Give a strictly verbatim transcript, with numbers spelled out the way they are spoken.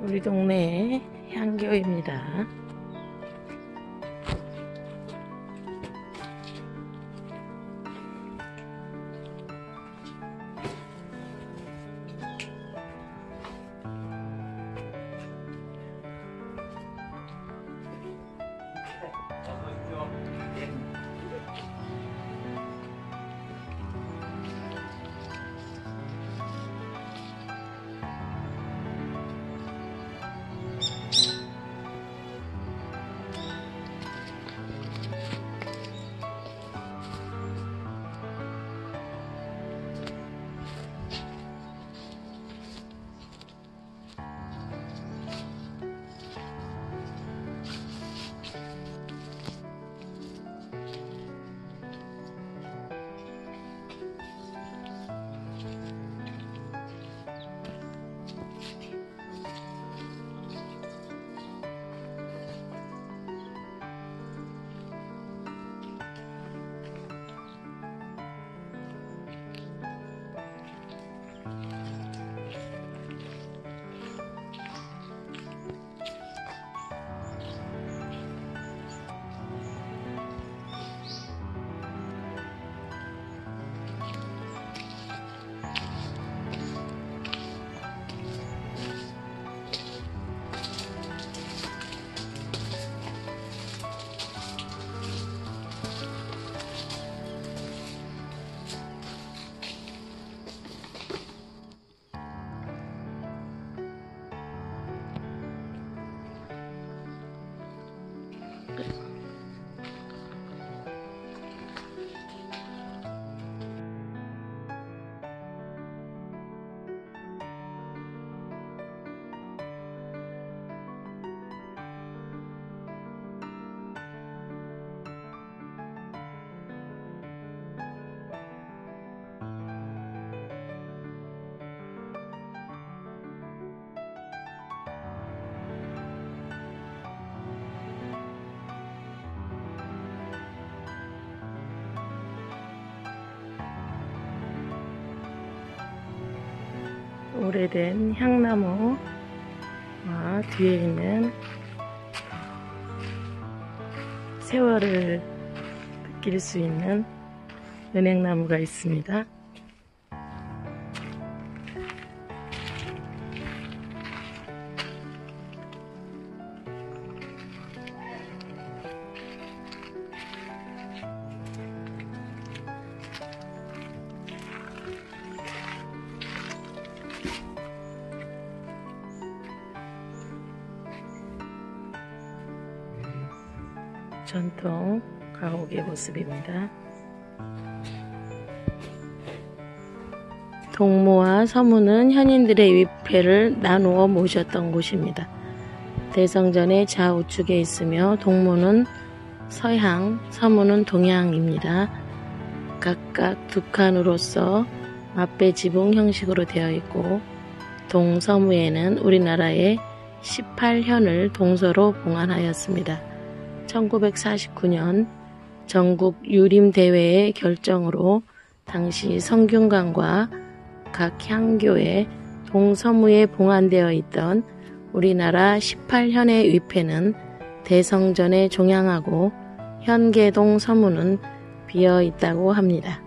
우리 동네 향교입니다. 오래된 향나무와 뒤에 있는 세월을 느낄 수 있는 은행나무가 있습니다. 전통 가옥의 모습입니다. 동무와 서무는 현인들의 위패를 나누어 모셨던 곳입니다. 대성전의 좌우측에 있으며 동무는 서향, 서무는 동향입니다. 각각 두 칸으로서 맞배 지붕 형식으로 되어 있고 동서무에는 우리나라의 십팔 현을 동서로 봉안하였습니다. 천구백사십구 년 전국 유림대회의 결정으로 당시 성균관과 각 향교의 동서무에 봉안되어 있던 우리나라 십팔 현의 위패는 대성전에 종양하고 현계동 서무는 비어 있다고 합니다.